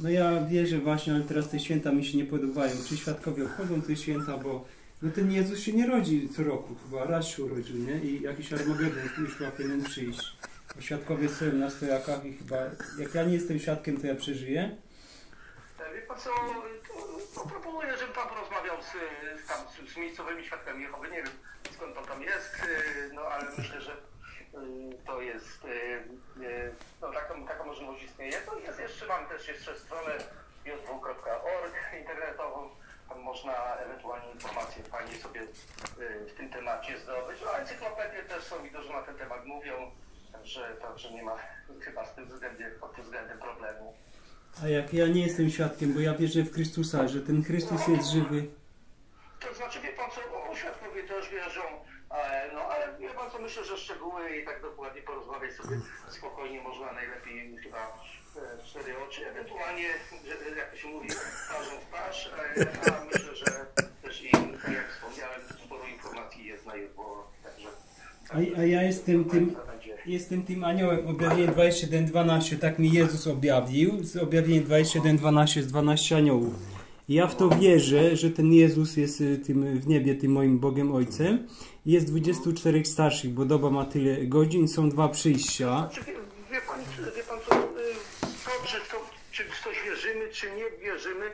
No ja wierzę właśnie, ale teraz te święta mi się nie podobają. Czy świadkowie obchodzą te święta, bo no ten Jezus się nie rodzi co roku, chyba raz się urodził, nie? I jakiś Armagedon już chyba powinien przyjść. Bo świadkowie stoją na stojakach i chyba, jak ja nie jestem świadkiem, to ja przeżyję. Wie pan co, to proponuję, żeby pan porozmawiał z miejscowymi świadkami Jehowy. Nie wiem, skąd pan tam jest, no ale myślę, że to jest, no taka możliwość istnieje. To jest jeszcze, mam też jeszcze stronę jw.org internetową. Tam można ewentualnie informacje fajnie sobie w tym temacie zdobyć. No, encyklopedie też są i dużo na ten temat mówią, także nie ma chyba pod tym względem problemu. A jak ja nie jestem świadkiem, bo ja wierzę w Chrystusa, że ten Chrystus jest żywy. To znaczy, wie pan co, świadkowie też wierzą, no ale wie pan co, myślę, że szczegóły i tak dokładnie porozmawiać sobie spokojnie można, najlepiej chyba w cztery oczy, ewentualnie, jak to się mówi, twarzą w twarz, a myślę, że też i, jak wspomniałem, sporo informacji jest na YouTube, także... A ja jestem tym aniołem, objawienie 21:12, tak mi Jezus objawił, z objawienie 21:12 jest 12 aniołów. I ja w to wierzę, że ten Jezus jest tym w niebie, tym moim Bogiem Ojcem. Jest 24 starszych, bo doba ma tyle godzin, są 2 przyjścia. Znaczy, wie pan co, czy w coś wierzymy, czy nie wierzymy,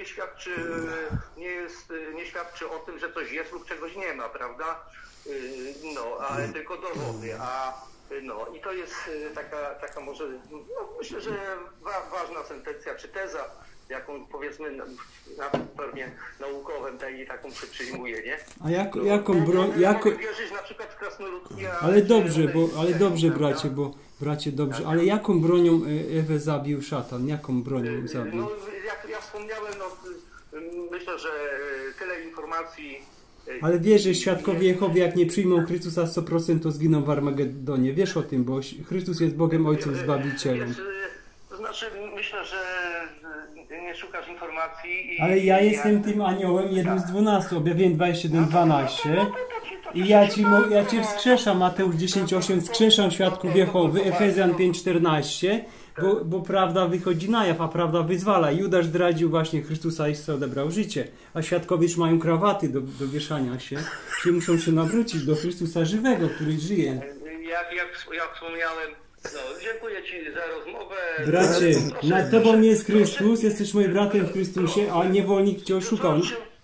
nie świadczy o tym, że coś jest lub czegoś nie ma, prawda? No, ale tylko dowody, no i to jest taka może, no myślę, że ważna sentencja czy teza, jaką powiedzmy na formie naukowym taką przyjmuje, nie? A jaką broń... Mogę wierzyć na przykład w krasnoludki, ale dobrze bracie, dobrze, ale jaką bronią Ewę zabił szatan? Jaką bronią zabił? No, jak ja wspomniałem, no, myślę, że tyle informacji. Ale wiesz, że świadkowie Jehowy, jak nie przyjmą Chrystusa 100%, to zginą w Armagedonie. Wiesz o tym, bo Chrystus jest Bogiem Ojcem Zbawicielem. To znaczy, myślę, że nie szukasz informacji. Ale ja jestem tym aniołem, jednym z 12, objawienie 21:12. I ja Cię wskrzeszam, Mateusz 10:8, wskrzeszam świadków Jehowy, Efezjan 5:14, bo prawda wychodzi na jaw, a prawda wyzwala. Judasz zdradził właśnie Chrystusa i sobie odebrał życie, a świadkowie już mają krawaty do wieszania się, czyli muszą się nawrócić do Chrystusa żywego, który żyje. Jak wspomniałem, no, dziękuję Ci za rozmowę. Bracie, nad Tobą jest Chrystus, jesteś moim bratem w Chrystusie, a niewolnik Cię oszukał.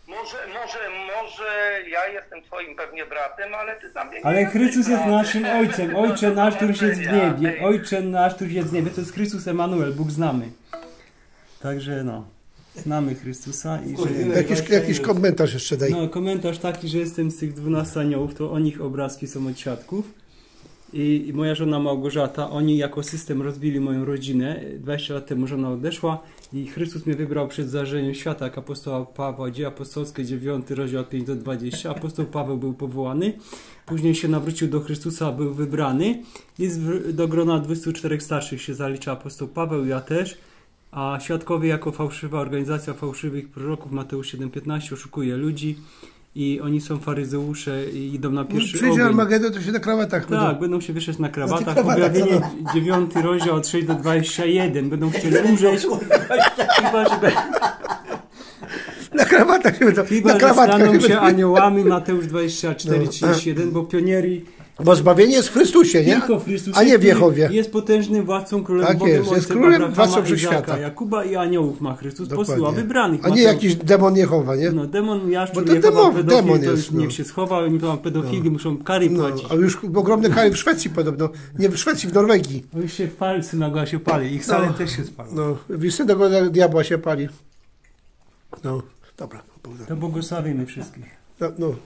Może ja jestem Twoim pewnie bratem, ale Ty tam nie. Ale Chrystus jest naszym Ojcem. Ojcze nasz, któryś jest w niebie. Ojcze nasz, któryś jest w niebie. To jest Chrystus Emanuel. Bóg znamy. Także no. Znamy Chrystusa i że... Jakiś komentarz jeszcze daj. No, komentarz taki, że jestem z tych 12 aniołów, to o nich obrazki są od świadków. I moja żona Małgorzata, oni jako system rozbili moją rodzinę. 20 lat temu żona odeszła i Chrystus mnie wybrał przed zdarzeniem świata, jak apostoła Pawła, Dzieje Apostolskie, 9 rozdział 5-20. Apostoł Paweł był powołany, później się nawrócił do Chrystusa, był wybrany i do grona 24 starszych się zalicza apostoł Paweł, ja też. A świadkowie jako fałszywa organizacja fałszywych proroków, Mateusz 7:15, oszukuje ludzi. I oni są faryzeusze i idą na pierwszy ogień. Przyjdzie Armagedon, to się na krawatach będą się wieszać na krawatach. Objawienie 9 rozdział od 6-21. Będą chcieli umrzeć. Na krawatach się będą. Chyba, że staną się aniołami, Mateusz 24:31, bo pioniery... Bo zbawienie jest w Chrystusie, nie? Tylko w Chrystusie, a nie w Jehowie. Jest potężnym władcą, królem, tak Bogiem jest Ojcem, królem, władcą Abrahama, wszechświata. Jakuba i aniołów ma Chrystus, posyła wybranych. A nie jakiś demon Jehowa, nie? No, demon Jaszczur, bo to Jehowa, demon to jest, już niech się schowa, oni tam pedofili muszą kary płacić. Ale już ogromne kary w Szwecji podobno. Nie w Szwecji, w Norwegii. No już się pali, synagoga się pali. Ich salę też się spali. No, synagoga diabła się pali. No, dobra. To błogosławimy wszystkich. No.